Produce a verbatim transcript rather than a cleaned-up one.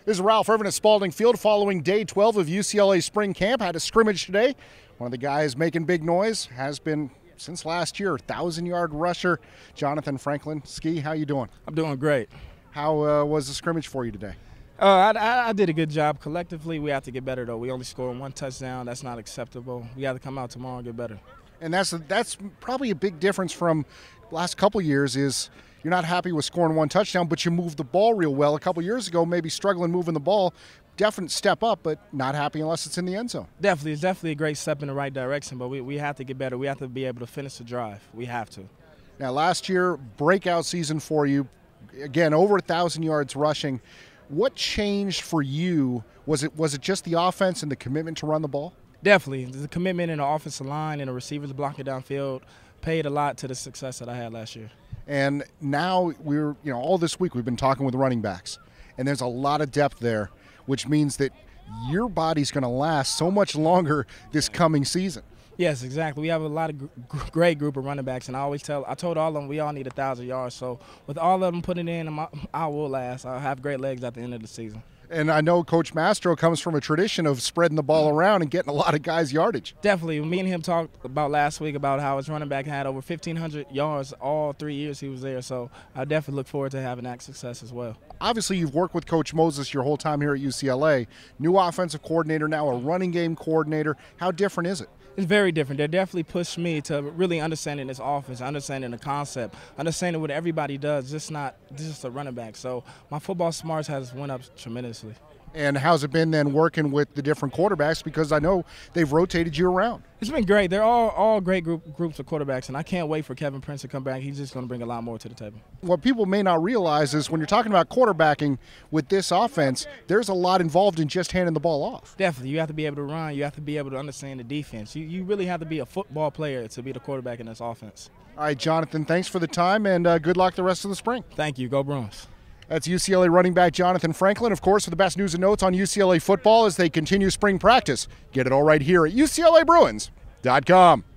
This is Ralph Irvin at Spalding Field following day twelve of U C L A spring camp. Had a scrimmage today. One of the guys making big noise has been since last year, thousand-yard rusher, Johnathan Franklin. Ski, how you doing? I'm doing great. How uh, was the scrimmage for you today? Uh, I, I did a good job. Collectively, we have to get better, though. We only scored one touchdown. That's not acceptable. We got to come out tomorrow and get better. And that's that's probably a big difference from the last couple years is you're not happy with scoring one touchdown, but you moved the ball real well. A couple years ago, maybe struggling moving the ball. Definite step up, but not happy unless it's in the end zone. Definitely. It's definitely a great step in the right direction, but we, we have to get better. We have to be able to finish the drive. We have to. Now, last year, breakout season for you. Again, over one thousand yards rushing. What changed for you? Was it was it just the offense and the commitment to run the ball? Definitely. The commitment in the offensive line and the receivers blocking downfield paid a lot to the success that I had last year. And now we're, you know, all this week we've been talking with running backs, and there's a lot of depth there, which means that your body's going to last so much longer this coming season. Yes, exactly. We have a lot of gr great group of running backs, and I always tell, I told all of them we all need a thousand yards. So with all of them putting in, I will last. I'll have great legs at the end of the season. And I know Coach Mastro comes from a tradition of spreading the ball around and getting a lot of guys yardage. Definitely. Me and him talked about last week about how his running back had over fifteen hundred yards all three years he was there. So I definitely look forward to having that success as well. Obviously, you've worked with Coach Moses your whole time here at U C L A. New offensive coordinator, now a running game coordinator. How different is it? It's very different. They definitely pushed me to really understanding this offense, understanding the concept, understanding what everybody does, just not just a running back. So my football smarts has went up tremendously. And how's it been then working with the different quarterbacks? Because I know they've rotated you around. It's been great. They're all all great group, groups of quarterbacks, and I can't wait for Kevin Prince to come back. He's just going to bring a lot more to the table. What people may not realize is when you're talking about quarterbacking with this offense, there's a lot involved in just handing the ball off. Definitely. You have to be able to run. You have to be able to understand the defense. You, you really have to be a football player to be the quarterback in this offense. All right, Johnathan, thanks for the time, and uh, good luck the rest of the spring. Thank you. Go Bruins. That's U C L A running back Johnathan Franklin, of course, for the best news and notes on U C L A football as they continue spring practice. Get it all right here at U C L A Bruins dot com.